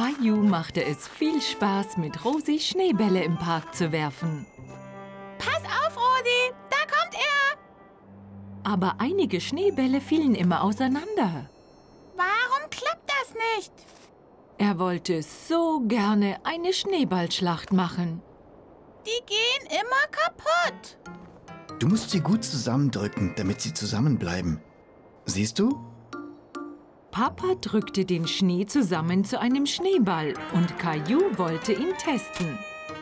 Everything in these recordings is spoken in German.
Caillou machte es viel Spaß, mit Rosi Schneebälle im Park zu werfen. Pass auf, Rosi, da kommt er! Aber einige Schneebälle fielen immer auseinander. Warum klappt das nicht? Er wollte so gerne eine Schneeballschlacht machen. Die gehen immer kaputt. Du musst sie gut zusammendrücken, damit sie zusammenbleiben. Siehst du? Papa drückte den Schnee zusammen zu einem Schneeball und Caillou wollte ihn testen.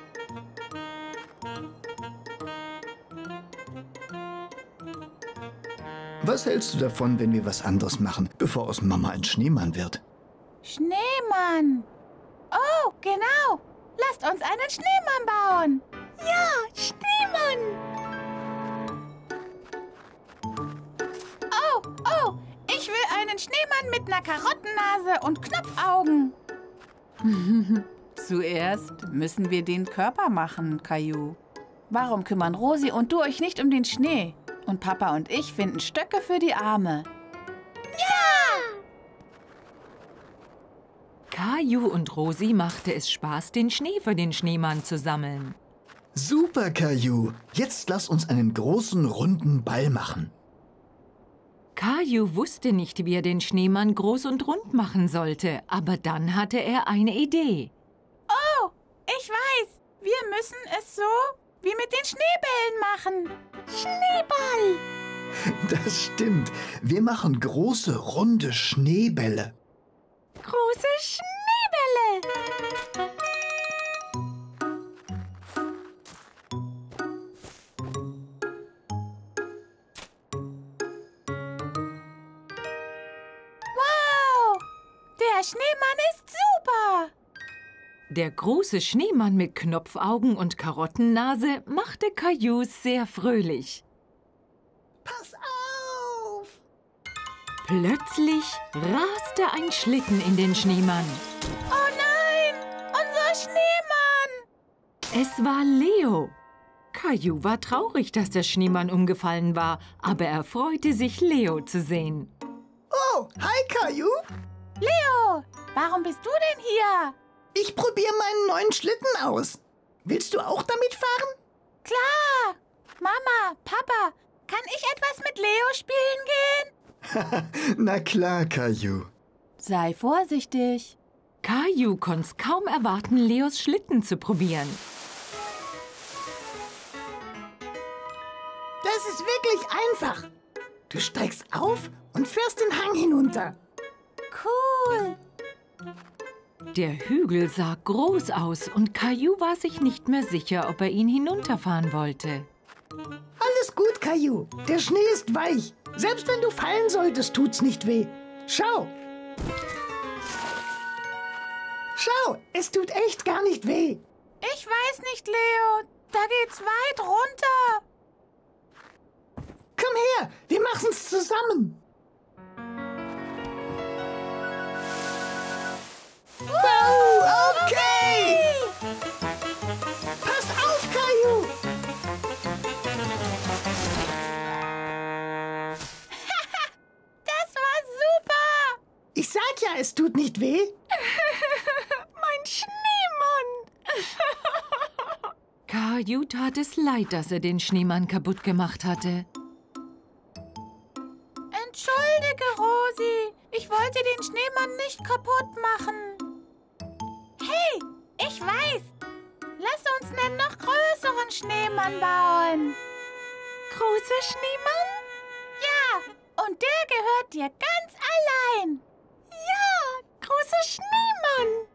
Was hältst du davon, wenn wir was anderes machen, bevor aus Mama ein Schneemann wird? Schneemann. Oh, genau. Lasst uns einen Schneemann bauen. Ja, Schneemann. Oh, ich will einen Schneemann mit einer Karottennase und Knopfaugen. Zuerst müssen wir den Körper machen, Caillou. Warum kümmern Rosi und du euch nicht um den Schnee? Und Papa und ich finden Stöcke für die Arme. Caillou und Rosi machte es Spaß, den Schnee für den Schneemann zu sammeln. Super, Caillou. Jetzt lass uns einen großen, runden Ball machen. Caillou wusste nicht, wie er den Schneemann groß und rund machen sollte, aber dann hatte er eine Idee. Oh, ich weiß. Wir müssen es so wie mit den Schneebällen machen. Schneeball. Das stimmt. Wir machen große, runde Schneebälle. Große Schneebälle. Wow, der Schneemann ist super. Der große Schneemann mit Knopfaugen und Karottennase machte Caillou sehr fröhlich. Pass auf! Plötzlich raste ein Schlitten in den Schneemann. Oh nein, unser Schneemann. Es war Leo. Caillou war traurig, dass der Schneemann umgefallen war, aber er freute sich, Leo zu sehen. Oh, hi, Caillou. Leo, warum bist du denn hier? Ich probiere meinen neuen Schlitten aus. Willst du auch damit fahren? Klar. Mama, Papa, kann ich etwas mit Leo spielen gehen? Na klar, Caillou. Sei vorsichtig. Caillou konnte es kaum erwarten, Leos Schlitten zu probieren. Das ist wirklich einfach. Du steigst auf und fährst den Hang hinunter. Cool. Der Hügel sah groß aus und Caillou war sich nicht mehr sicher, ob er ihn hinunterfahren wollte. Alles gut, Caillou. Der Schnee ist weich. Selbst wenn du fallen solltest, tut's nicht weh. Schau. Schau, es tut echt gar nicht weh. Ich weiß nicht, Leo. Da geht's weit runter. Komm her, wir machen's zusammen. Wow, okay. Pass auf, Caillou. Das war super. Ich sag ja, es tut nicht weh. Mein Schneemann. Caillou tat es leid, dass er den Schneemann kaputt gemacht hatte. Entschuldige, Rosi. Ich wollte den Schneemann nicht kaputt machen. Hey, ich weiß. Lass uns einen noch größeren Schneemann bauen. Großer Schneemann? Ja, und der gehört dir ganz allein. Ja, großer Schneemann.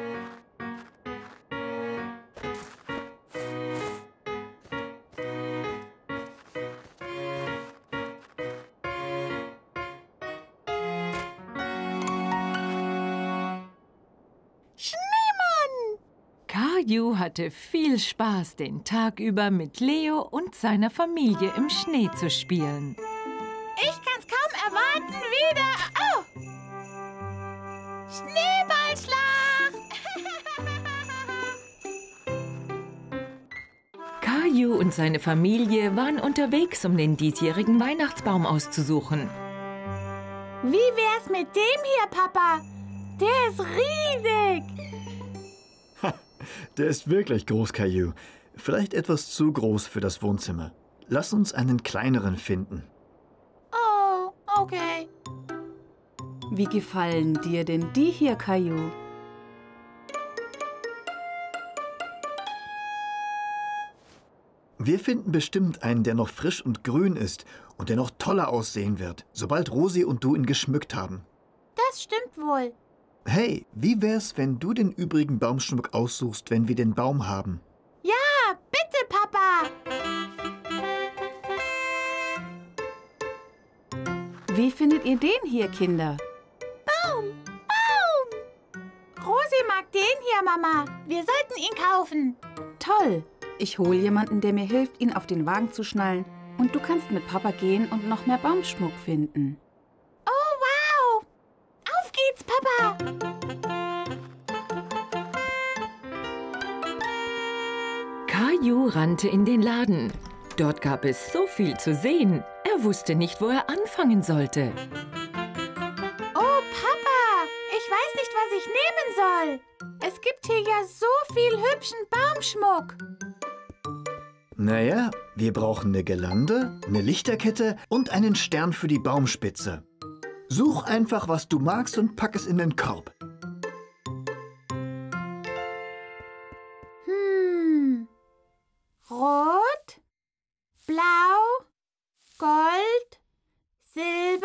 Caillou hatte viel Spaß, den Tag über mit Leo und seiner Familie im Schnee zu spielen. Ich kann's kaum erwarten, wieder... Oh! Schneeballschlacht! Caillou und seine Familie waren unterwegs, um den diesjährigen Weihnachtsbaum auszusuchen. Wie wär's mit dem hier, Papa? Der ist riesig! Der ist wirklich groß, Caillou. Vielleicht etwas zu groß für das Wohnzimmer. Lass uns einen kleineren finden. Oh, okay. Wie gefallen dir denn die hier, Caillou? Wir finden bestimmt einen, der noch frisch und grün ist und der noch toller aussehen wird, sobald Rosi und du ihn geschmückt haben. Das stimmt wohl. Hey, wie wär's, wenn du den übrigen Baumschmuck aussuchst, wenn wir den Baum haben? Ja, bitte, Papa. Wie findet ihr den hier, Kinder? Baum. Rosi mag den hier, Mama. Wir sollten ihn kaufen. Toll! Ich hole jemanden, der mir hilft, ihn auf den Wagen zu schnallen. Und du kannst mit Papa gehen und noch mehr Baumschmuck finden. Oh, wow. Auf geht's, Papa. Caillou rannte in den Laden. Dort gab es so viel zu sehen. Er wusste nicht, wo er anfangen sollte. Oh, Papa. Ich weiß nicht, was ich nehmen soll. Es gibt hier ja so viel hübschen Baumschmuck. Naja, wir brauchen eine Girlande, eine Lichterkette und einen Stern für die Baumspitze. Such einfach, was du magst und pack es in den Korb. Rot, Blau, Gold, Silber.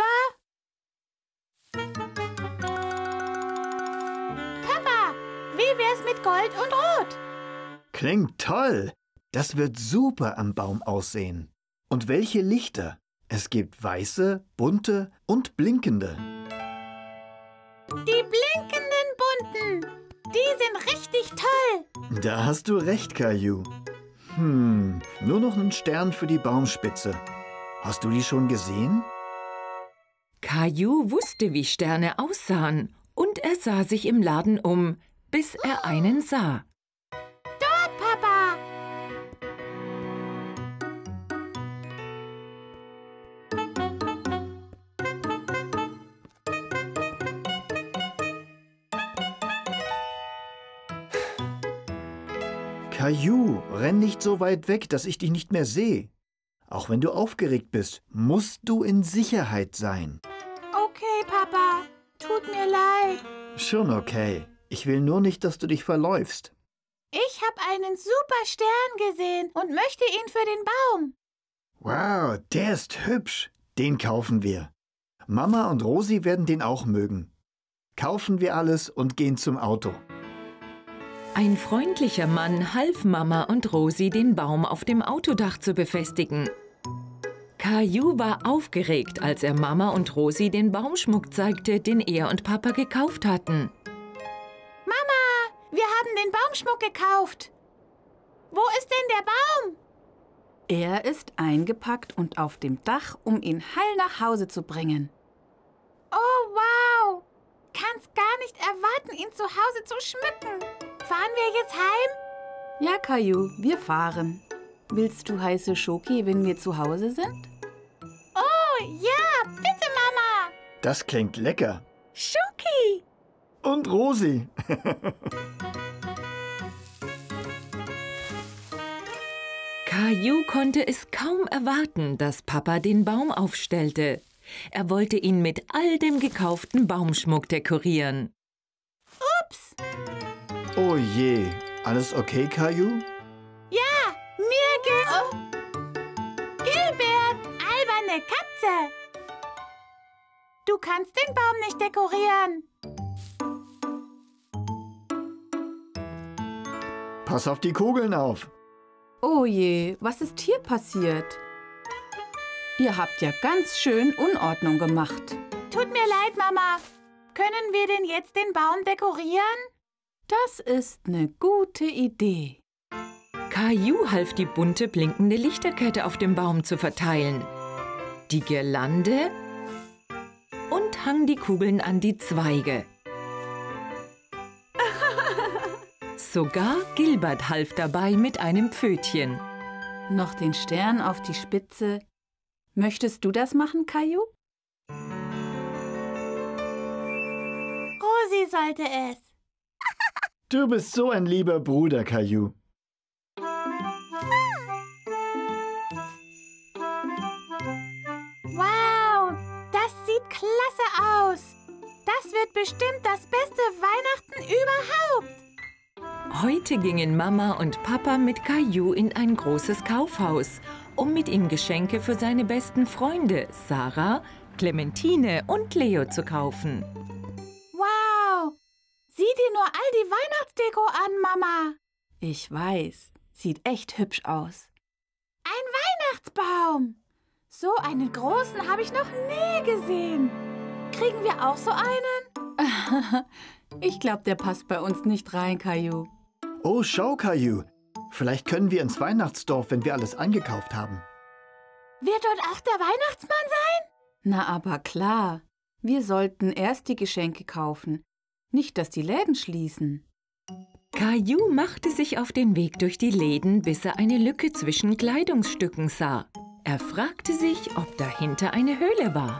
Papa, wie wär's mit Gold und Rot? Klingt toll. Das wird super am Baum aussehen. Und welche Lichter? Es gibt weiße, bunte und blinkende. Die blinkenden bunten. Die sind richtig toll. Da hast du recht, Caillou. Nur noch einen Stern für die Baumspitze. Hast du die schon gesehen? Caillou wusste, wie Sterne aussahen, und er sah sich im Laden um, bis er einen sah. Dort, Papa. Caillou, renn nicht so weit weg, dass ich dich nicht mehr sehe. Auch wenn du aufgeregt bist, musst du in Sicherheit sein. Okay, Papa. Tut mir leid. Schon okay. Ich will nur nicht, dass du dich verläufst. Ich habe einen super Stern gesehen und möchte ihn für den Baum. Wow, der ist hübsch. Den kaufen wir. Mama und Rosi werden den auch mögen. Kaufen wir alles und gehen zum Auto. Ein freundlicher Mann half Mama und Rosi, den Baum auf dem Autodach zu befestigen. Caillou war aufgeregt, als er Mama und Rosi den Baumschmuck zeigte, den er und Papa gekauft hatten. Mama, wir haben den Baumschmuck gekauft. Wo ist denn der Baum? Er ist eingepackt und auf dem Dach, um ihn heil nach Hause zu bringen. Oh, wow. Kann's gar nicht erwarten, ihn zu Hause zu schmücken. Fahren wir jetzt heim? Ja, Caillou, wir fahren. Willst du heiße Schoki, wenn wir zu Hause sind? Oh, ja, bitte, Mama. Das klingt lecker. Schoki. Und Rosi. Caillou konnte es kaum erwarten, dass Papa den Baum aufstellte. Er wollte ihn mit all dem gekauften Baumschmuck dekorieren. Ups. Oh je, alles okay, Caillou? Ja, mir geht's. Gilbert, alberne Katze. Du kannst den Baum nicht dekorieren. Pass auf die Kugeln auf. Oh je, was ist hier passiert? Ihr habt ja ganz schön Unordnung gemacht. Tut mir leid, Mama. Können wir denn jetzt den Baum dekorieren? Das ist eine gute Idee. Caillou half, die bunte, blinkende Lichterkette auf dem Baum zu verteilen, die Girlande und hang die Kugeln an die Zweige. Sogar Gilbert half dabei mit einem Pfötchen. Noch den Stern auf die Spitze. Möchtest du das machen, Caillou? Rosi sollte es. Du bist so ein lieber Bruder, Caillou. Wow, das sieht klasse aus. Das wird bestimmt das beste Weihnachten überhaupt. Heute gingen Mama und Papa mit Caillou in ein großes Kaufhaus, um mit ihm Geschenke für seine besten Freunde, Sarah, Clementine und Leo zu kaufen. Wow, sieh dir nur all die Weihnachtsdeko an, Mama. Ich weiß, sieht echt hübsch aus. Ein Weihnachtsbaum. So einen großen habe ich noch nie gesehen. Kriegen wir auch so einen? Ich glaube, der passt bei uns nicht rein, Caillou. Oh, schau, Caillou. Vielleicht können wir ins Weihnachtsdorf, wenn wir alles eingekauft haben. Wird dort auch der Weihnachtsmann sein? Na, aber klar. Wir sollten erst die Geschenke kaufen. Nicht, dass die Läden schließen. Caillou machte sich auf den Weg durch die Läden, bis er eine Lücke zwischen Kleidungsstücken sah. Er fragte sich, ob dahinter eine Höhle war.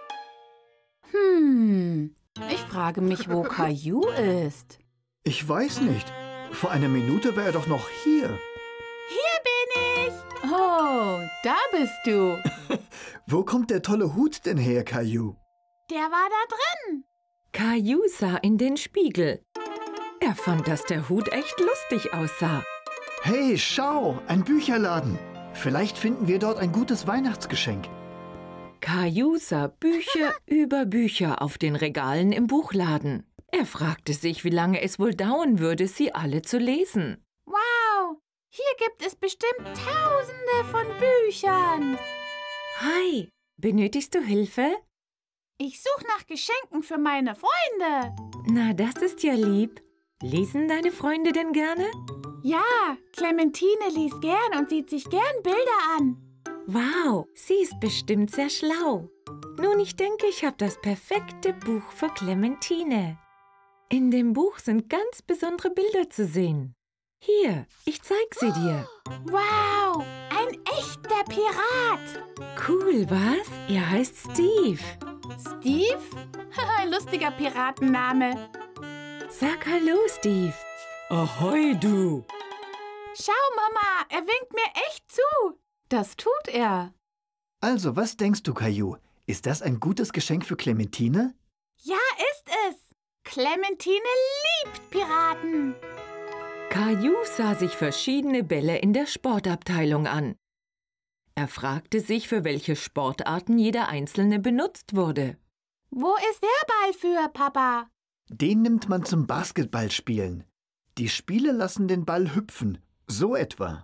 Ich frage mich, wo Caillou ist. Ich weiß nicht. Vor einer Minute war er doch noch hier. Hier bin ich. Oh, da bist du. Wo kommt der tolle Hut denn her, Caillou? Der war da drin. Caillou sah in den Spiegel. Er fand, dass der Hut echt lustig aussah. Hey, schau, ein Bücherladen. Vielleicht finden wir dort ein gutes Weihnachtsgeschenk. Caillou sah Bücher über Bücher auf den Regalen im Buchladen. Er fragte sich, wie lange es wohl dauern würde, sie alle zu lesen. Wow, hier gibt es bestimmt Tausende von Büchern. Hi, benötigst du Hilfe? Ich suche nach Geschenken für meine Freunde. Na, das ist ja lieb. Lesen deine Freunde denn gerne? Ja, Clementine liest gern und sieht sich gern Bilder an. Wow, sie ist bestimmt sehr schlau. Nun, ich denke, ich habe das perfekte Buch für Clementine. In dem Buch sind ganz besondere Bilder zu sehen. Hier, ich zeig sie dir. Wow, ein echter Pirat. Cool, was? Er heißt Steve. Steve? Ein lustiger Piratenname. Sag Hallo, Steve. Ahoi, du. Schau, Mama, er winkt mir echt zu. Das tut er. Also, was denkst du, Caillou? Ist das ein gutes Geschenk für Clementine? Ja, ist es. Clementine liebt Piraten. Caillou sah sich verschiedene Bälle in der Sportabteilung an. Er fragte sich, für welche Sportarten jeder einzelne benutzt wurde. Wo ist der Ball für, Papa? Den nimmt man zum Basketballspielen. Die Spieler lassen den Ball hüpfen, so etwa.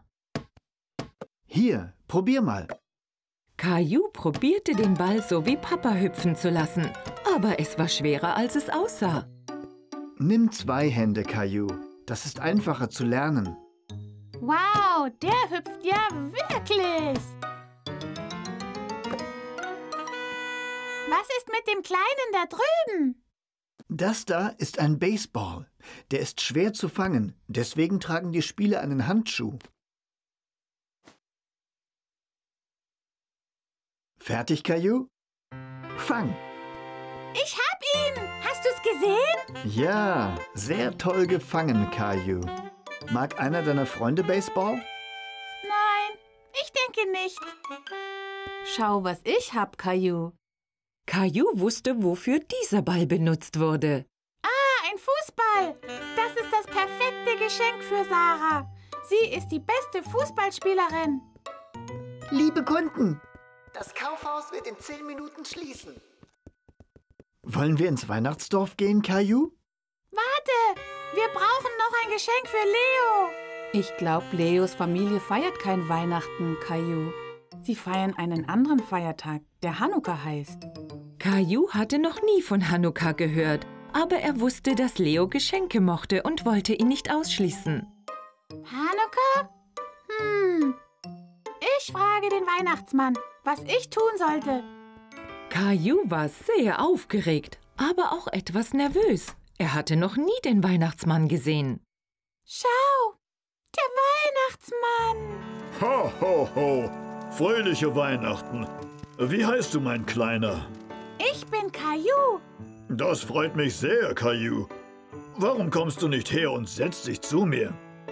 Hier, probier mal. Caillou probierte den Ball so wie Papa hüpfen zu lassen, aber es war schwerer, als es aussah. Nimm 2 Hände, Caillou. Das ist einfacher zu lernen. Wow, der hüpft ja wirklich. Was ist mit dem Kleinen da drüben? Das da ist ein Baseball. Der ist schwer zu fangen, deswegen tragen die Spieler einen Handschuh. Fertig, Caillou? Fang! Ich hab ihn! Hast du's gesehen? Ja, sehr toll gefangen, Caillou. Mag einer deiner Freunde Baseball? Nein, ich denke nicht. Schau, was ich hab, Caillou. Caillou wusste, wofür dieser Ball benutzt wurde. Ah, ein Fußball. Das ist das perfekte Geschenk für Sarah. Sie ist die beste Fußballspielerin. Liebe Kunden, das Kaufhaus wird in 10 Minuten schließen. Wollen wir ins Weihnachtsdorf gehen, Caillou? Warte, wir brauchen noch ein Geschenk für Leo. Ich glaube, Leos Familie feiert kein Weihnachten, Caillou. Sie feiern einen anderen Feiertag, der Hanukkah heißt. Caillou hatte noch nie von Hanukkah gehört, aber er wusste, dass Leo Geschenke mochte und wollte ihn nicht ausschließen. Hanukkah? Ich frage den Weihnachtsmann, was ich tun sollte. Caillou war sehr aufgeregt, aber auch etwas nervös. Er hatte noch nie den Weihnachtsmann gesehen. Schau, der Weihnachtsmann. Ho, ho, ho! Fröhliche Weihnachten! Wie heißt du, mein Kleiner? Ich bin Caillou. Das freut mich sehr, Caillou. warum kommst du nicht her und setzt dich zu mir?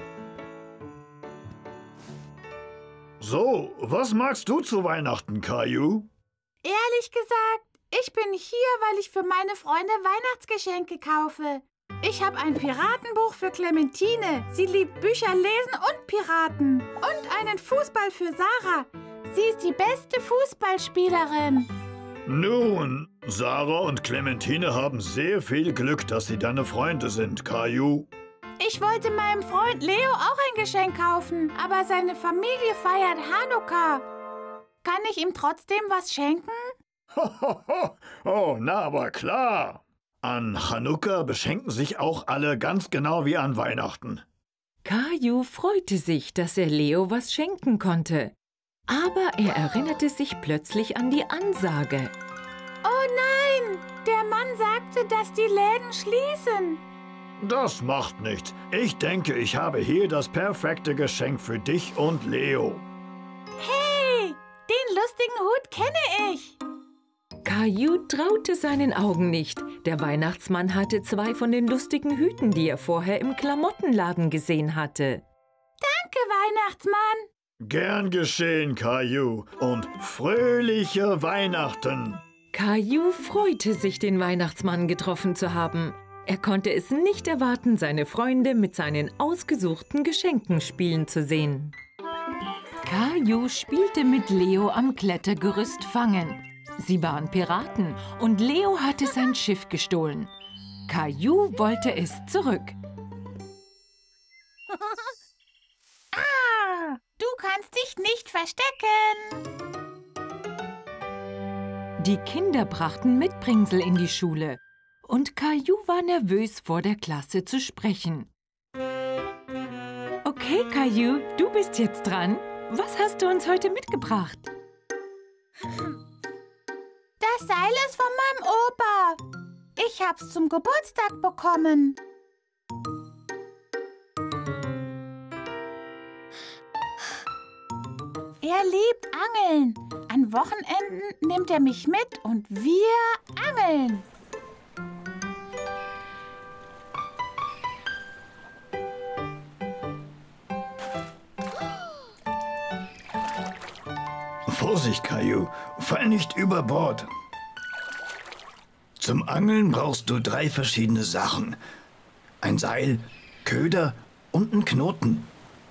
So, was magst du zu Weihnachten, Caillou? Ehrlich gesagt, ich bin hier, weil ich für meine Freunde Weihnachtsgeschenke kaufe. Ich habe ein Piratenbuch für Clementine. Sie liebt Bücher lesen und Piraten. Und einen Fußball für Sarah. Sie ist die beste Fußballspielerin. Nun, Sarah und Clementine haben sehr viel Glück, dass sie deine Freunde sind, Caillou. Ich wollte meinem Freund Leo auch ein Geschenk kaufen, aber seine Familie feiert Hanukkah. Kann ich ihm trotzdem was schenken? Oh, na, aber klar. An Chanukka beschenken sich auch alle ganz genau wie an Weihnachten. Caillou freute sich, dass er Leo was schenken konnte. Aber er erinnerte sich plötzlich an die Ansage. Oh nein, der Mann sagte, dass die Läden schließen. Das macht nichts. Ich denke, ich habe hier das perfekte Geschenk für dich und Leo. Hey, den lustigen Hut kenne ich. Caillou traute seinen Augen nicht. Der Weihnachtsmann hatte 2 von den lustigen Hüten, die er vorher im Klamottenladen gesehen hatte. Danke, Weihnachtsmann. Gern geschehen, Caillou. Und fröhliche Weihnachten. Caillou freute sich, den Weihnachtsmann getroffen zu haben. Er konnte es nicht erwarten, seine Freunde mit seinen ausgesuchten Geschenken spielen zu sehen. Caillou spielte mit Leo am Klettergerüst Fangen. Sie waren Piraten und Leo hatte sein Schiff gestohlen. Caillou wollte es zurück. Du kannst dich nicht verstecken. Die Kinder brachten Mitbringsel in die Schule und Caillou war nervös, vor der Klasse zu sprechen. Okay, Caillou, du bist jetzt dran. Was hast du uns heute mitgebracht? Das Seil ist von meinem Opa. Ich hab's zum Geburtstag bekommen. Er liebt Angeln. An Wochenenden nimmt er mich mit und wir angeln. Vorsicht, Caillou, fall nicht über Bord. Zum Angeln brauchst du 3 verschiedene Sachen. Ein Seil, Köder und einen Knoten.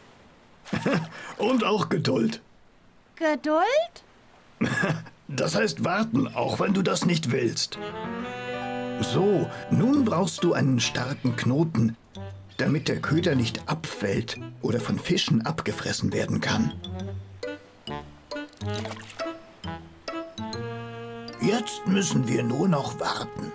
Und auch Geduld. Geduld? Das heißt warten, auch wenn du das nicht willst. So, nun brauchst du einen starken Knoten, damit der Köder nicht abfällt oder von Fischen abgefressen werden kann. Jetzt müssen wir nur noch warten.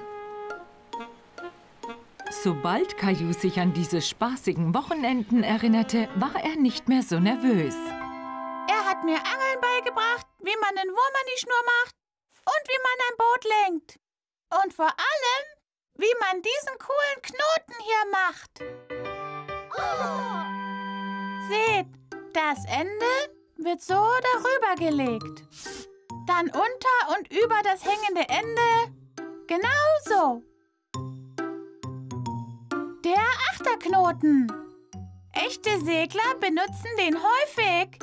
Sobald Caillou sich an diese spaßigen Wochenenden erinnerte, war er nicht mehr so nervös. Er hat mir Angeln beigebracht, wie man den Wurm an die Schnur macht und wie man ein Boot lenkt. Und vor allem, wie man diesen coolen Knoten hier macht. Seht, das Ende wird so darüber gelegt. Dann unter und über das hängende Ende. Genau so. Der Achterknoten. Echte Segler benutzen den häufig.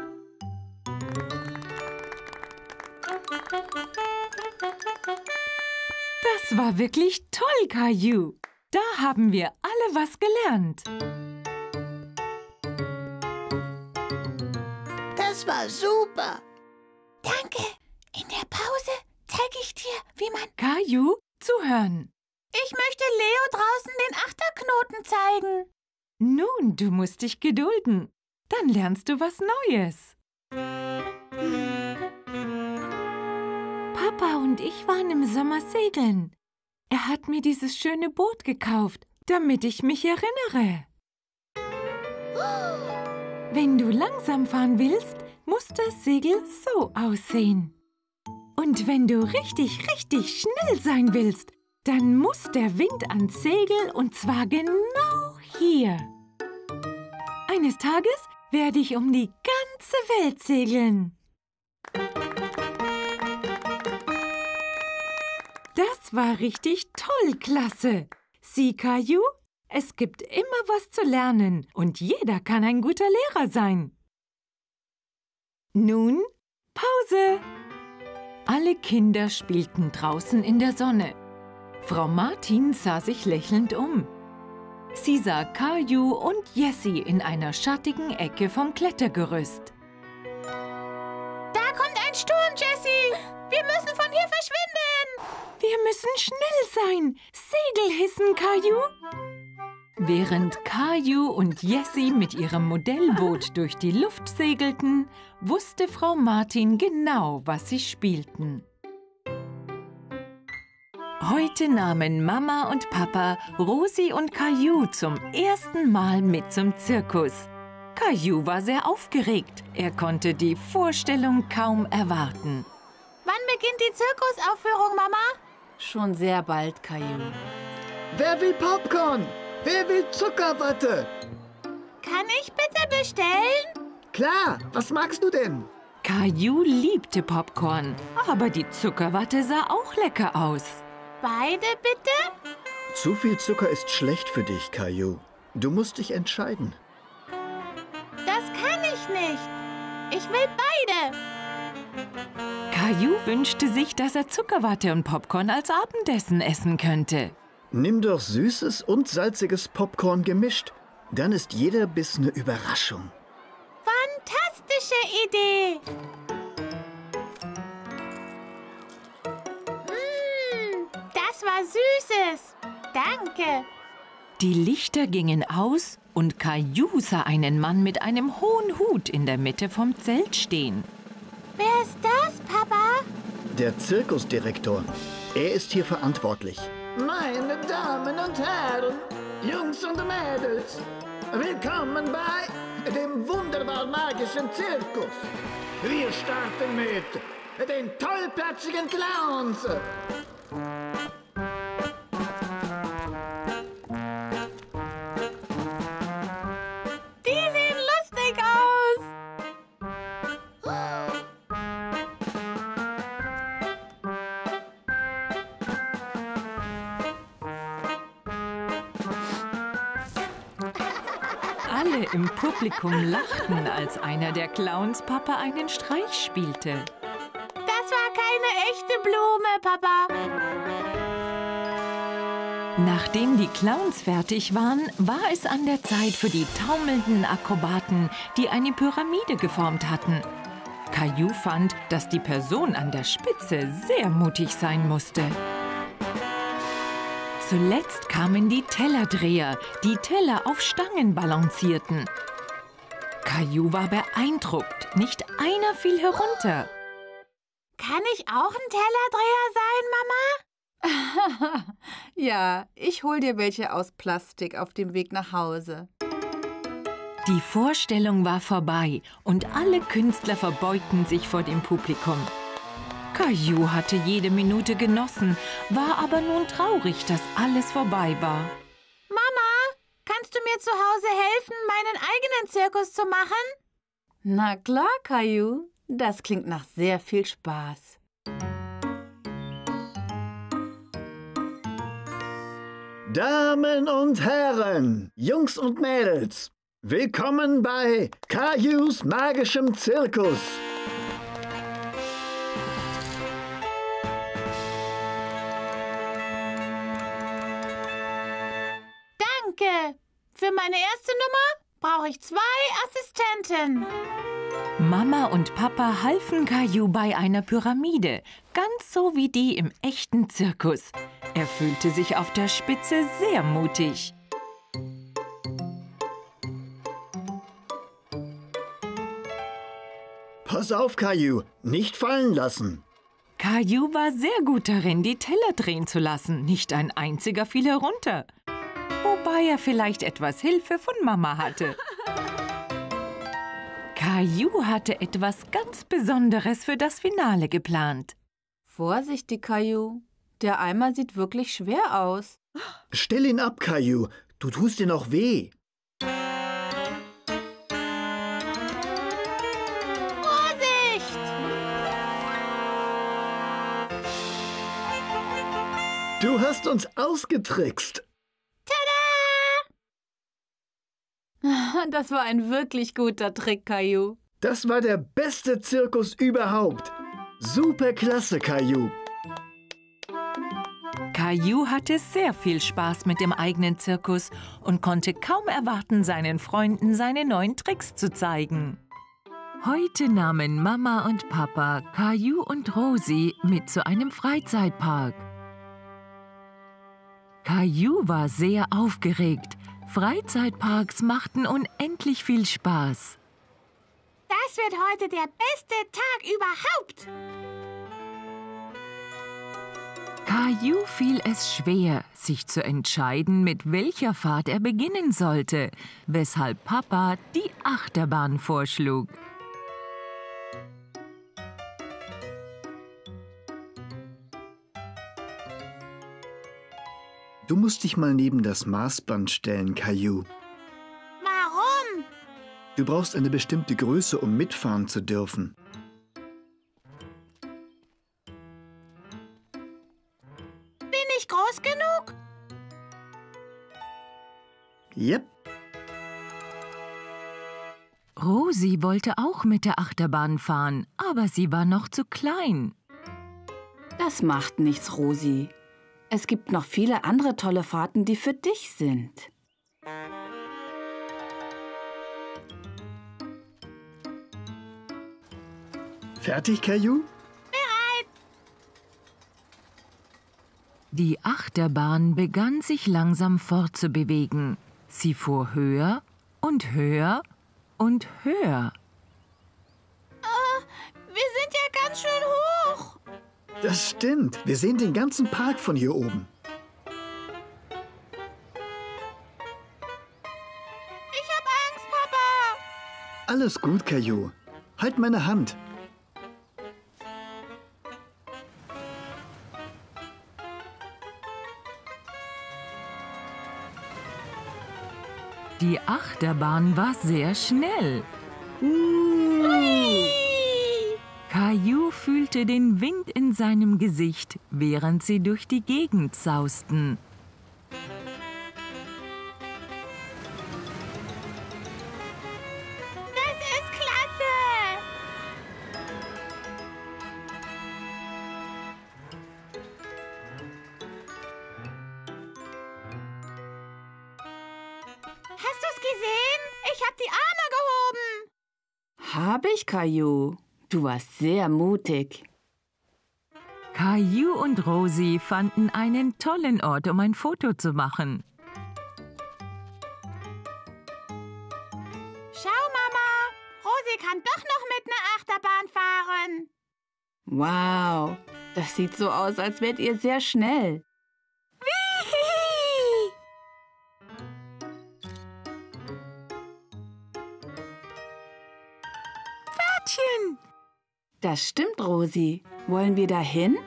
Das war wirklich toll, Caillou. Da haben wir alle was gelernt. Das war super. Danke. In der Pause zeige ich dir, wie man... Caillou, zuhören. Ich möchte Leo draußen den Achterknoten zeigen. Nun, du musst dich gedulden. Dann lernst du was Neues. Papa und ich waren im Sommer segeln. Er hat mir dieses schöne Boot gekauft, damit ich mich erinnere. Wenn du langsam fahren willst, muss das Segel so aussehen. Und wenn du richtig schnell sein willst, dann muss der Wind ans Segel und zwar genau hier. Eines Tages werde ich um die ganze Welt segeln. Das war richtig toll, Klasse. Sieh, Caillou, Es gibt immer was zu lernen und jeder kann ein guter Lehrer sein. Nun Pause. Alle Kinder spielten draußen in der Sonne. Frau Martin sah sich lächelnd um. Sie sah Caillou und Jessie in einer schattigen Ecke vom Klettergerüst. Da kommt ein Sturm, Jessie. Wir müssen von hier verschwinden. Wir müssen schnell sein. Segel hissen, Caillou. Während Caillou und Jessie mit ihrem Modellboot durch die Luft segelten, wusste Frau Martin genau, was sie spielten. Heute nahmen Mama und Papa Rosi und Caillou zum ersten Mal mit zum Zirkus. Caillou war sehr aufgeregt. Er konnte die Vorstellung kaum erwarten. Wann beginnt die Zirkusaufführung, Mama? Schon sehr bald, Caillou. Wer will Popcorn? Wer will Zuckerwatte? Kann ich bitte bestellen? Klar, was magst du denn? Caillou liebte Popcorn, aber die Zuckerwatte sah auch lecker aus. Beide bitte? Zu viel Zucker ist schlecht für dich, Caillou. Du musst dich entscheiden. Das kann ich nicht. Ich will beide. Caillou wünschte sich, dass er Zuckerwatte und Popcorn als Abendessen essen könnte. Nimm doch süßes und salziges Popcorn gemischt. Dann ist jeder Biss eine Überraschung. Fantastische Idee. Das war Süßes. Danke. Die Lichter gingen aus und Caillou sah einen Mann mit einem hohen Hut in der Mitte vom Zelt stehen. Wer ist das, Papa? Der Zirkusdirektor. Er ist hier verantwortlich. Meine Damen und Herren, Jungs und Mädels, willkommen bei dem wunderbar magischen Zirkus. Wir starten mit den tollpatzigen Clowns. Die sehen lustig aus. Alle im Publikum lachten, als einer der Clowns Papa einen Streich spielte. Das war keine echte Blume, Papa. Nachdem die Clowns fertig waren, war es an der Zeit für die taumelnden Akrobaten, die eine Pyramide geformt hatten. Caillou fand, dass die Person an der Spitze sehr mutig sein musste. Zuletzt kamen die Tellerdreher, die Teller auf Stangen balancierten. Caillou war beeindruckt, nicht einer fiel herunter. Kann ich auch ein Tellerdreher sein, Mama? Ja, ich hol dir welche aus Plastik auf dem Weg nach Hause. Die Vorstellung war vorbei und alle Künstler verbeugten sich vor dem Publikum. Caillou hatte jede Minute genossen, war aber nun traurig, dass alles vorbei war. Mama, kannst du mir zu Hause helfen, meinen eigenen Zirkus zu machen? Na klar, Caillou. Das klingt nach sehr viel Spaß. Damen und Herren, Jungs und Mädels, willkommen bei Caillous magischem Zirkus. Danke. Für meine erste Nummer brauche ich 2 Assistenten. Mama und Papa halfen Caillou bei einer Pyramide, ganz so wie die im echten Zirkus. Er fühlte sich auf der Spitze sehr mutig. Pass auf, Caillou, nicht fallen lassen. Caillou war sehr gut darin, die Teller drehen zu lassen. Nicht ein einziger fiel herunter. Wobei er vielleicht etwas Hilfe von Mama hatte. Caillou hatte etwas ganz Besonderes für das Finale geplant. Vorsichtig, Caillou. Der Eimer sieht wirklich schwer aus. Stell ihn ab, Caillou. Du tust dir noch weh. Vorsicht! Du hast uns ausgetrickst. Tada! Das war ein wirklich guter Trick, Caillou. Das war der beste Zirkus überhaupt. Superklasse, Caillou. Caillou hatte sehr viel Spaß mit dem eigenen Zirkus und konnte kaum erwarten, seinen Freunden seine neuen Tricks zu zeigen. Heute nahmen Mama und Papa Caillou und Rosie mit zu einem Freizeitpark. Caillou war sehr aufgeregt. Freizeitparks machten unendlich viel Spaß. Das wird heute der beste Tag überhaupt. Caillou fiel es schwer, sich zu entscheiden, mit welcher Fahrt er beginnen sollte, weshalb Papa die Achterbahn vorschlug. Du musst dich mal neben das Maßband stellen, Caillou. Warum? Du brauchst eine bestimmte Größe, um mitfahren zu dürfen. Bin ich groß genug? Yep. Rosie wollte auch mit der Achterbahn fahren, aber sie war noch zu klein. Das macht nichts, Rosie. Es gibt noch viele andere tolle Fahrten, die für dich sind. Fertig, Caillou? Die Achterbahn begann sich langsam fortzubewegen. Sie fuhr höher und höher und höher. Wir sind ja ganz schön hoch. Das stimmt. Wir sehen den ganzen Park von hier oben. Ich hab Angst, Papa. Alles gut, Caillou. Halt meine Hand. Die Achterbahn war sehr schnell. Caillou fühlte den Wind in seinem Gesicht, während sie durch die Gegend sausten. Das ist klasse. Hast du's gesehen? Ich hab die Arme gehoben. Habe ich, Caillou. Du warst sehr mutig. Caillou und Rosie fanden einen tollen Ort, um ein Foto zu machen. Schau, Mama. Rosi kann doch noch mit einer Achterbahn fahren. Wow, das sieht so aus, als wärt ihr sehr schnell. Pferdchen! Das stimmt, Rosie. Wollen wir dahin?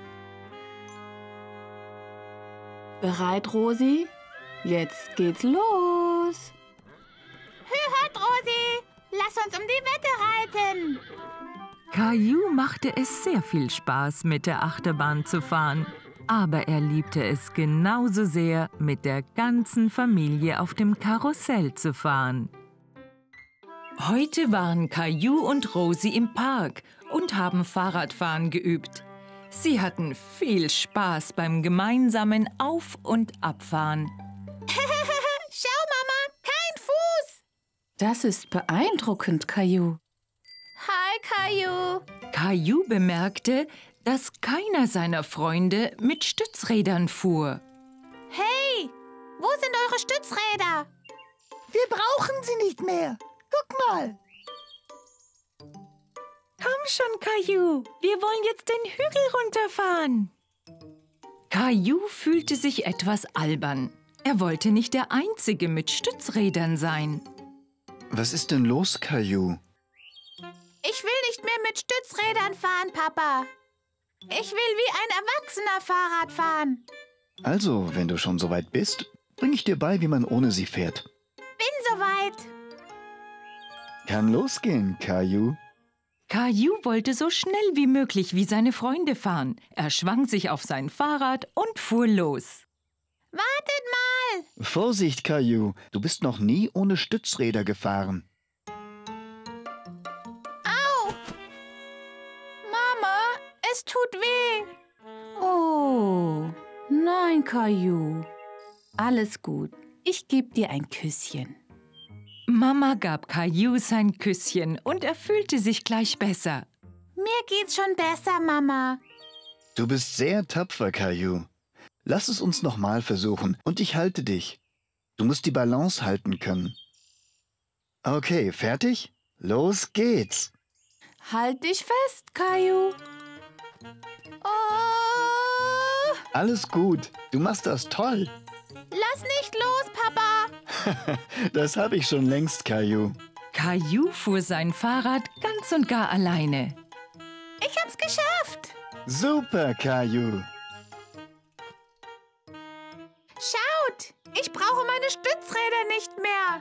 Bereit, Rosie? Jetzt geht's los. Hört, Rosi. Lass uns um die Wette reiten. Caillou machte es sehr viel Spaß, mit der Achterbahn zu fahren. Aber er liebte es genauso sehr, mit der ganzen Familie auf dem Karussell zu fahren. Heute waren Caillou und Rosie im Park und haben Fahrradfahren geübt. Sie hatten viel Spaß beim gemeinsamen Auf- und Abfahren. Schau, Mama, kein Fuß. Das ist beeindruckend, Caillou. Hi, Caillou. Caillou bemerkte, dass keiner seiner Freunde mit Stützrädern fuhr. Hey, wo sind eure Stützräder? Wir brauchen sie nicht mehr. Guck mal. Komm schon, Caillou, wir wollen jetzt den Hügel runterfahren. Caillou fühlte sich etwas albern. Er wollte nicht der Einzige mit Stützrädern sein. Was ist denn los, Caillou? Ich will nicht mehr mit Stützrädern fahren, Papa. Ich will wie ein Erwachsener Fahrrad fahren. Also, wenn du schon so weit bist, bring ich dir bei, wie man ohne sie fährt. Bin soweit. Kann losgehen, Caillou. Caillou wollte so schnell wie möglich wie seine Freunde fahren. Er schwang sich auf sein Fahrrad und fuhr los. Wartet mal. Vorsicht, Caillou. Du bist noch nie ohne Stützräder gefahren. Au! Mama, es tut weh. Oh, nein, Caillou. Alles gut. Ich gebe dir ein Küsschen. Mama gab Caillou sein Küsschen und er fühlte sich gleich besser. Mir geht's schon besser, Mama. Du bist sehr tapfer, Caillou. Lass es uns nochmal versuchen und ich halte dich. Du musst die Balance halten können. Okay, fertig? Los geht's. Halt dich fest, Caillou. Oh, Alles gut. Du machst das toll. lass nicht los, Papa. Das habe ich schon längst, Caillou. Caillou fuhr sein Fahrrad ganz und gar alleine. Ich hab's geschafft. Super, Caillou. Schaut, ich brauche meine Stützräder nicht mehr.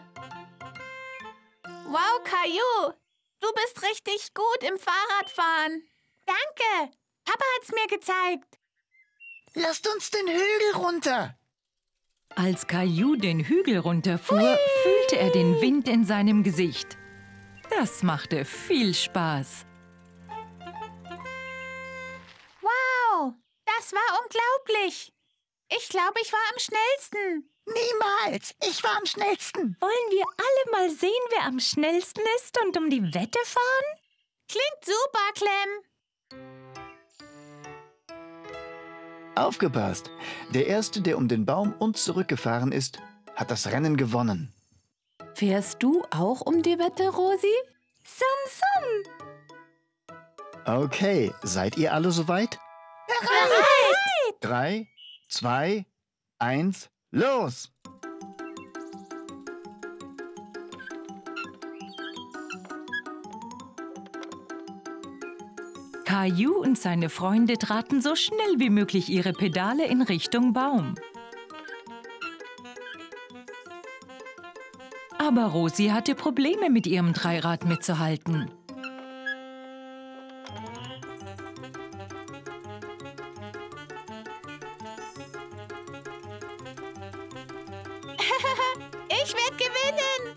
Wow, Caillou, du bist richtig gut im Fahrradfahren. Danke, Papa hat's mir gezeigt. Lasst uns den Hügel runter. Als Caillou den Hügel runterfuhr, fühlte er den Wind in seinem Gesicht. Das machte viel Spaß. Wow, das war unglaublich. Ich glaube, ich war am schnellsten. Niemals. Ich war am schnellsten. Wollen wir alle mal sehen, wer am schnellsten ist und um die Wette fahren? Klingt super, Clem. Aufgepasst! Der Erste, der um den Baum und zurückgefahren ist, hat das Rennen gewonnen. Fährst du auch um die Wette, Rosi? Sum, sum. Okay, seid ihr alle soweit? Bereit. 3, 2, 1, los! Caillou und seine Freunde traten so schnell wie möglich ihre Pedale in Richtung Baum. Aber Rosi hatte Probleme, mit ihrem Dreirad mitzuhalten. Ich werde gewinnen.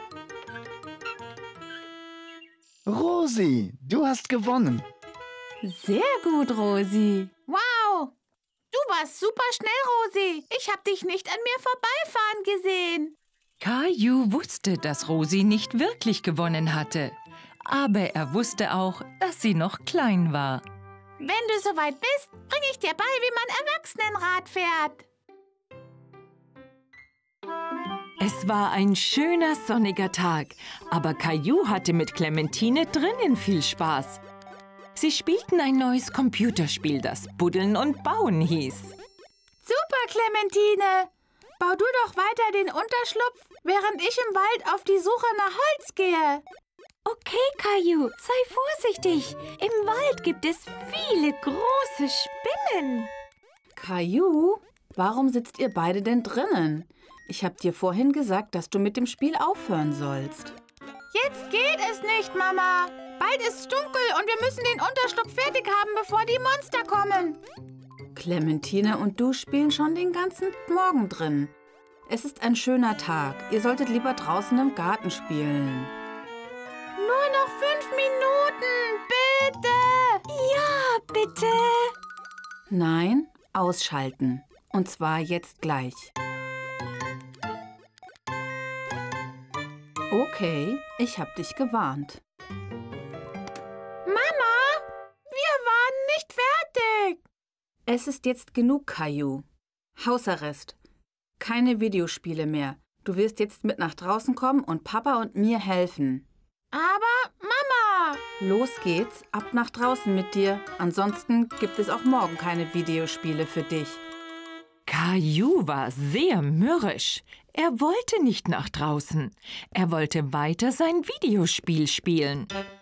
Rosi, du hast gewonnen. Sehr gut, Rosi. Wow, du warst super schnell, Rosi. Ich habe dich nicht an mir vorbeifahren gesehen. Caillou wusste, dass Rosi nicht wirklich gewonnen hatte. Aber er wusste auch, dass sie noch klein war. Wenn du soweit bist, bringe ich dir bei, wie man Erwachsenenrad fährt. Es war ein schöner sonniger Tag, aber Caillou hatte mit Clementine drinnen viel Spaß. Sie spielten ein neues Computerspiel, das Buddeln und Bauen hieß. Super, Clementine. Bau du doch weiter den Unterschlupf, während ich im Wald auf die Suche nach Holz gehe. Okay, Caillou, sei vorsichtig. Im Wald gibt es viele große Spinnen. Caillou, warum sitzt ihr beide denn drinnen? Ich habe dir vorhin gesagt, dass du mit dem Spiel aufhören sollst. Jetzt geht es nicht, Mama. Bald ist es dunkel und wir müssen den Unterschlupf fertig haben, bevor die Monster kommen. Clementine und du spielen schon den ganzen Morgen drin. Es ist ein schöner Tag. Ihr solltet lieber draußen im Garten spielen. Nur noch 5 Minuten, bitte. Ja, bitte. Nein, ausschalten. Und zwar jetzt gleich. Okay, ich hab dich gewarnt. Mama, wir waren nicht fertig. Es ist jetzt genug, Caillou. Hausarrest. Keine Videospiele mehr. Du wirst jetzt mit nach draußen kommen und Papa und mir helfen. Aber, Mama. Los geht's, ab nach draußen mit dir. Ansonsten gibt es auch morgen keine Videospiele für dich. Caillou war sehr mürrisch. Er wollte nicht nach draußen. Er wollte weiter sein Videospiel spielen.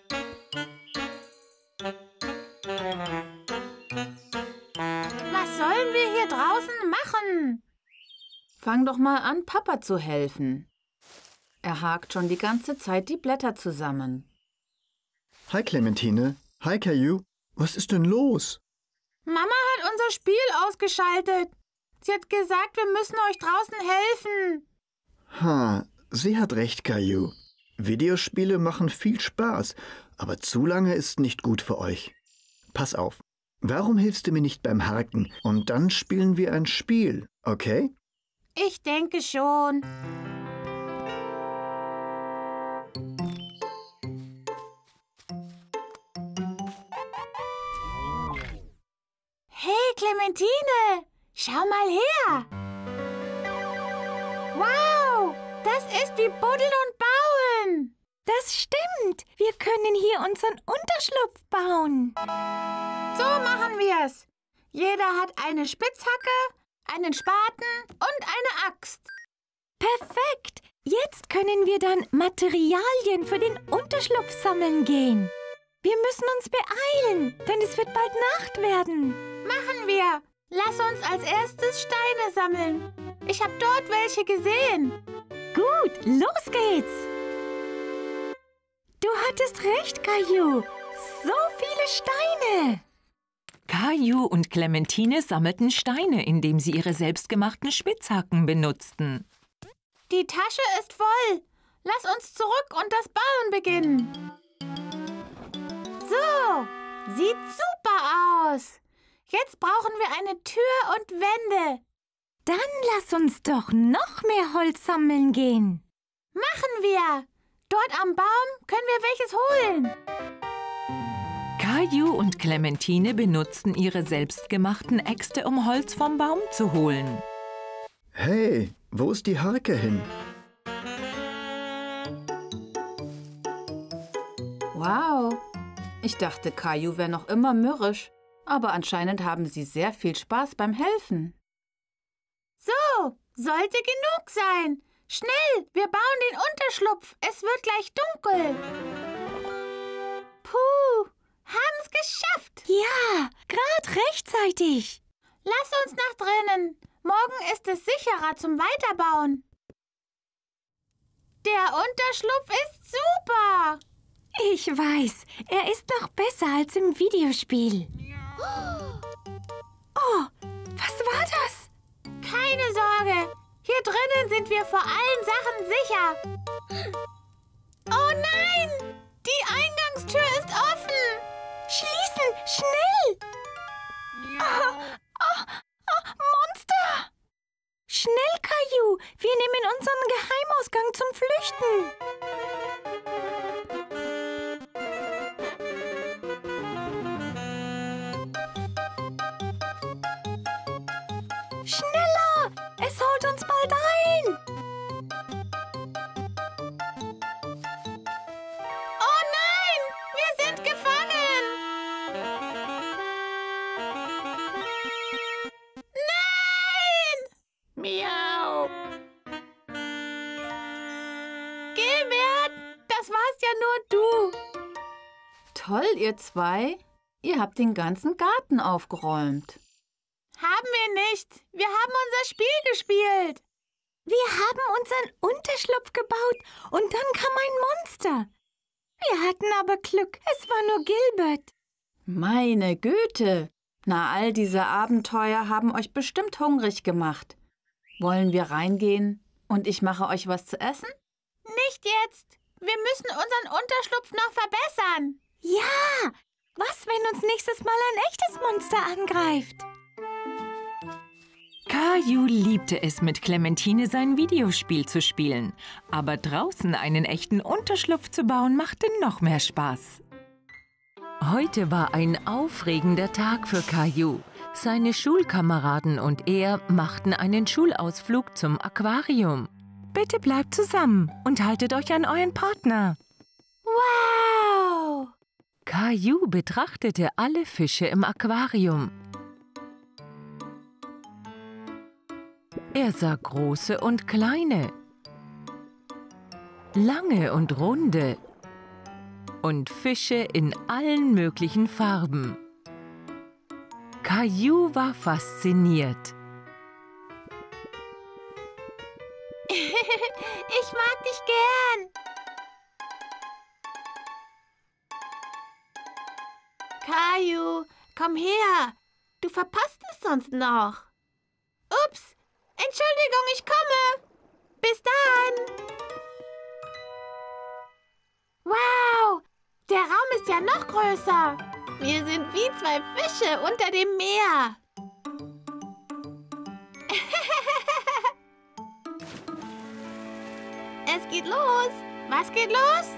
Was sollen wir hier draußen machen? Fang doch mal an, Papa zu helfen. Er hakt schon die ganze Zeit die Blätter zusammen. Hi Clementine. Hi Caillou. Was ist denn los? Mama hat unser Spiel ausgeschaltet. Sie hat gesagt, wir müssen euch draußen helfen. Sie hat recht, Caillou. Videospiele machen viel Spaß, aber zu lange ist nicht gut für euch. Pass auf, warum hilfst du mir nicht beim Harken? Und dann spielen wir ein Spiel, okay? Ich denke schon. Hey, Clementine, schau mal her. Wow, das ist wie Buddeln und Bauen. Das stimmt. Wir können hier unseren Unterschlupf bauen. So machen wir's. Jeder hat eine Spitzhacke, einen Spaten und eine Axt. Perfekt. Jetzt können wir dann Materialien für den Unterschlupf sammeln gehen. Wir müssen uns beeilen, denn es wird bald Nacht werden. Machen wir. Lass uns als erstes Steine sammeln. Ich habe dort welche gesehen. Gut, los geht's. Du hattest recht, Caillou. So viele Steine. Caillou und Clementine sammelten Steine, indem sie ihre selbstgemachten Spitzhacken benutzten. Die Tasche ist voll. Lass uns zurück und das Bauen beginnen. So, sieht super aus. Jetzt brauchen wir eine Tür und Wände. Dann lass uns doch noch mehr Holz sammeln gehen. Machen wir. Dort am Baum können wir welches holen. Caillou und Clementine benutzten ihre selbstgemachten Äxte, um Holz vom Baum zu holen. Hey, wo ist die Harke hin? Wow. Ich dachte, Caillou wäre noch immer mürrisch. Aber anscheinend haben sie sehr viel Spaß beim Helfen. So, sollte genug sein. Schnell, wir bauen den Unterschlupf. Es wird gleich dunkel. Puh, haben's geschafft. Ja, gerade rechtzeitig. Lass uns nach drinnen. Morgen ist es sicherer zum Weiterbauen. Der Unterschlupf ist super. Ich weiß, er ist noch besser als im Videospiel. Oh, was war das? Keine Sorge, hier drinnen sind wir vor allen Sachen sicher. Oh nein, die Eingangstür ist offen. Schließen, schnell! Monster! Schnell, Caillou, wir nehmen unseren Geheimausgang zum Flüchten. Schneller! Es holt uns bald ein! Oh nein, wir sind gefangen. Nein! Miau. Gilbert, das warst ja nur du. Toll, ihr zwei. Ihr habt den ganzen Garten aufgeräumt. Haben wir nicht. Wir haben unser Spiel gespielt. Wir haben unseren Unterschlupf gebaut und dann kam ein Monster. Wir hatten aber Glück, es war nur Gilbert. Meine Güte! Na, all diese Abenteuer haben euch bestimmt hungrig gemacht. Wollen wir reingehen und ich mache euch was zu essen? Nicht jetzt. Wir müssen unseren Unterschlupf noch verbessern. Ja, was, wenn uns nächstes Mal ein echtes Monster angreift? Caillou liebte es, mit Clementine sein Videospiel zu spielen. Aber draußen einen echten Unterschlupf zu bauen, machte noch mehr Spaß. Heute war ein aufregender Tag für Caillou. Seine Schulkameraden und er machten einen Schulausflug zum Aquarium. Bitte bleibt zusammen und haltet euch an euren Partner. Wow! Caillou betrachtete alle Fische im Aquarium. Er sah große und kleine, lange und runde und Fische in allen möglichen Farben. Caillou war fasziniert. Ich mag dich gern. Caillou, komm her. Du verpasst es sonst noch. Entschuldigung, ich komme. Bis dann. Wow, der Raum ist ja noch größer. Wir sind wie 2 Fische unter dem Meer. Es geht los. Was geht los?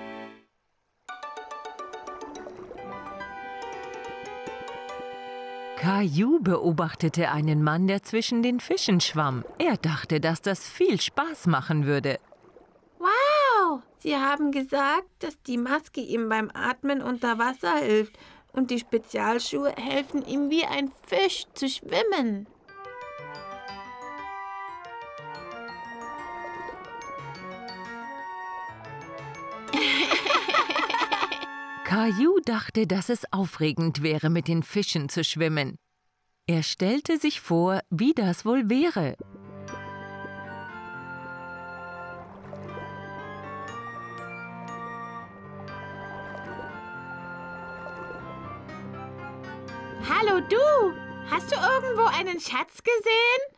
Caillou beobachtete einen Mann, der zwischen den Fischen schwamm. Er dachte, dass das viel Spaß machen würde. Wow, Sie haben gesagt, dass die Maske ihm beim Atmen unter Wasser hilft und die Spezialschuhe helfen ihm wie ein Fisch zu schwimmen. Caillou dachte, dass es aufregend wäre, mit den Fischen zu schwimmen. Er stellte sich vor, wie das wohl wäre. Hallo du, hast du irgendwo einen Schatz gesehen?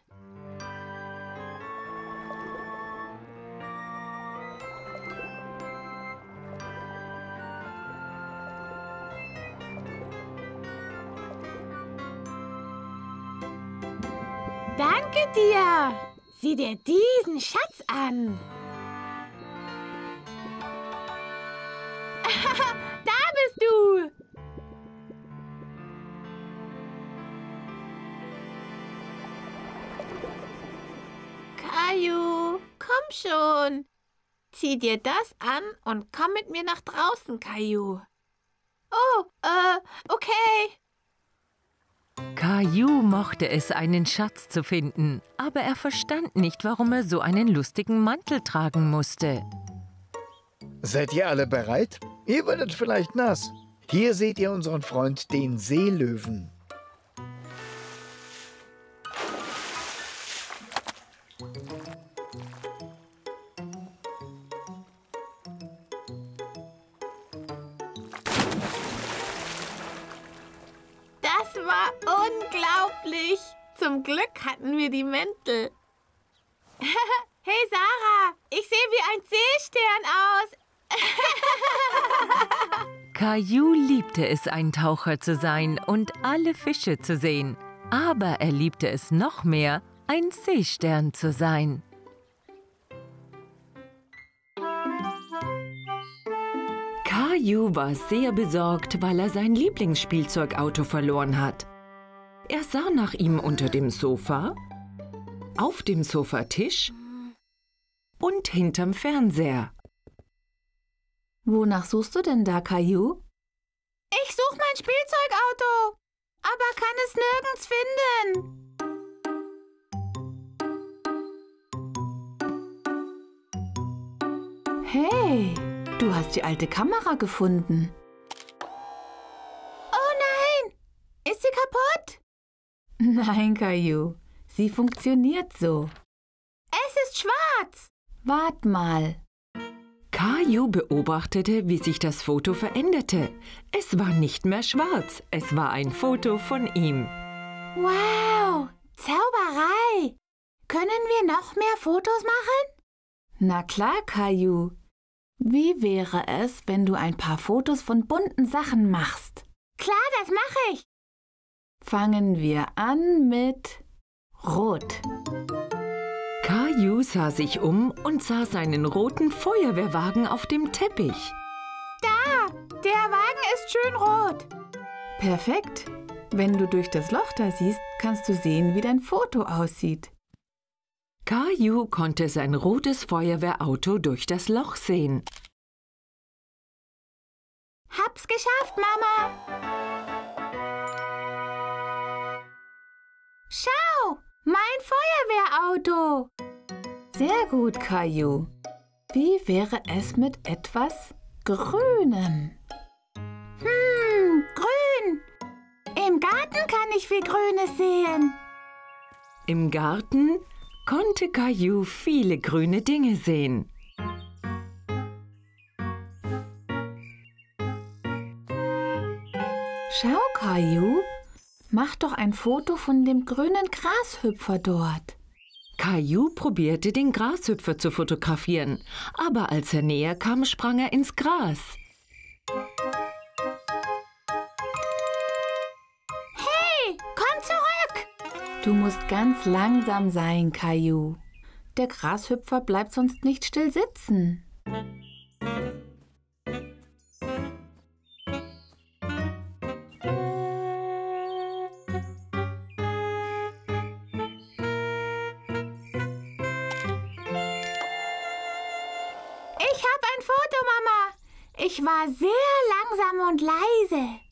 Danke dir. Sieh dir diesen Schatz an. Da bist du. Caillou, komm schon. Zieh dir das an und komm mit mir nach draußen, Caillou. Oh, okay. Caillou mochte es, einen Schatz zu finden, aber er verstand nicht, warum er so einen lustigen Mantel tragen musste. Seid ihr alle bereit? Ihr werdet vielleicht nass. Hier seht ihr unseren Freund, den Seelöwen. Das war unglaublich. Zum Glück hatten wir die Mäntel. Hey Sarah, ich sehe wie ein Seestern aus. Caillou liebte es, Eintaucher zu sein und alle Fische zu sehen. Aber er liebte es noch mehr, ein Seestern zu sein. Caillou war sehr besorgt, weil er sein Lieblingsspielzeugauto verloren hat. Er sah nach ihm unter dem Sofa, auf dem Sofatisch und hinterm Fernseher. Wonach suchst du denn da, Caillou? Ich suche mein Spielzeugauto, aber kann es nirgends finden. Hey, du hast die alte Kamera gefunden. Oh nein! Ist sie kaputt? Nein, Caillou, sie funktioniert so. Es ist schwarz. Wart mal. Caillou beobachtete, wie sich das Foto veränderte. Es war nicht mehr schwarz, es war ein Foto von ihm. Wow, Zauberei. Können wir noch mehr Fotos machen? Na klar, Caillou. Wie wäre es, wenn du ein paar Fotos von bunten Sachen machst? Klar, das mache ich. Fangen wir an mit Rot. Caillou sah sich um und sah seinen roten Feuerwehrwagen auf dem Teppich. Da, der Wagen ist schön rot. Perfekt. Wenn du durch das Loch da siehst, kannst du sehen, wie dein Foto aussieht. Caillou konnte sein rotes Feuerwehrauto durch das Loch sehen. Hab's geschafft, Mama. Schau, mein Feuerwehrauto. Sehr gut, Caillou. Wie wäre es mit etwas Grünem? Grün. Im Garten kann ich viel Grünes sehen. Im Garten konnte Caillou viele grüne Dinge sehen. Schau, Caillou, mach doch ein Foto von dem grünen Grashüpfer dort. Caillou probierte, den Grashüpfer zu fotografieren, aber als er näher kam, sprang er ins Gras. Hey, komm zurück! Du musst ganz langsam sein, Caillou. Der Grashüpfer bleibt sonst nicht still sitzen. Ich habe ein Foto, Mama. Ich war sehr langsam und leise.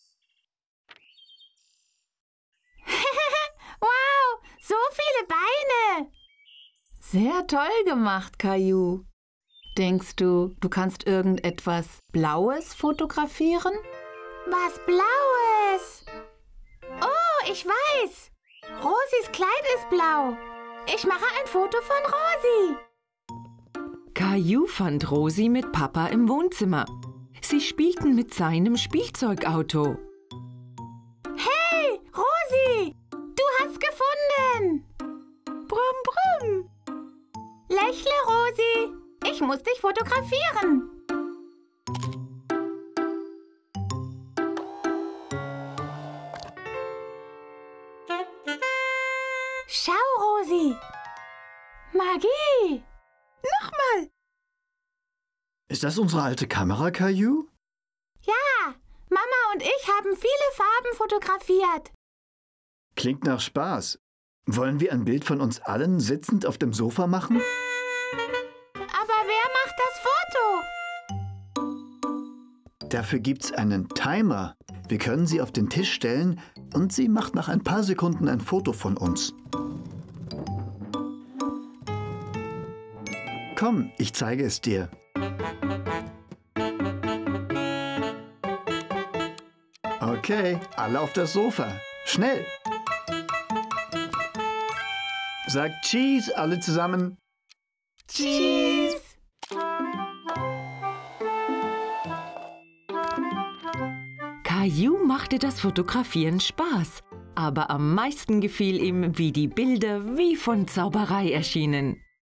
Wow, so viele Beine. Sehr toll gemacht, Caillou. Denkst du, du kannst irgendetwas Blaues fotografieren? Was Blaues. Oh, ich weiß. Rosis Kleid ist blau. Ich mache ein Foto von Rosi. Caillou fand Rosi mit Papa im Wohnzimmer. Sie spielten mit seinem Spielzeugauto. Hey, Rosi, du hast gefunden. Brumm, brumm. Lächle, Rosi. Ich muss dich fotografieren. Schau, Rosi. Magie. Nochmal. Ist das unsere alte Kamera, Caillou? Ja, Mama und ich haben viele Farben fotografiert. Klingt nach Spaß. Wollen wir ein Bild von uns allen sitzend auf dem Sofa machen? Aber wer macht das Foto? Dafür gibt's einen Timer. Wir können sie auf den Tisch stellen und sie macht nach ein paar Sekunden ein Foto von uns. Komm, ich zeige es dir. Okay, alle auf das Sofa. Schnell! Sagt Cheese, alle zusammen. Cheese. Caillou machte das Fotografieren Spaß, aber am meisten gefiel ihm, wie die Bilder wie von Zauberei erschienen.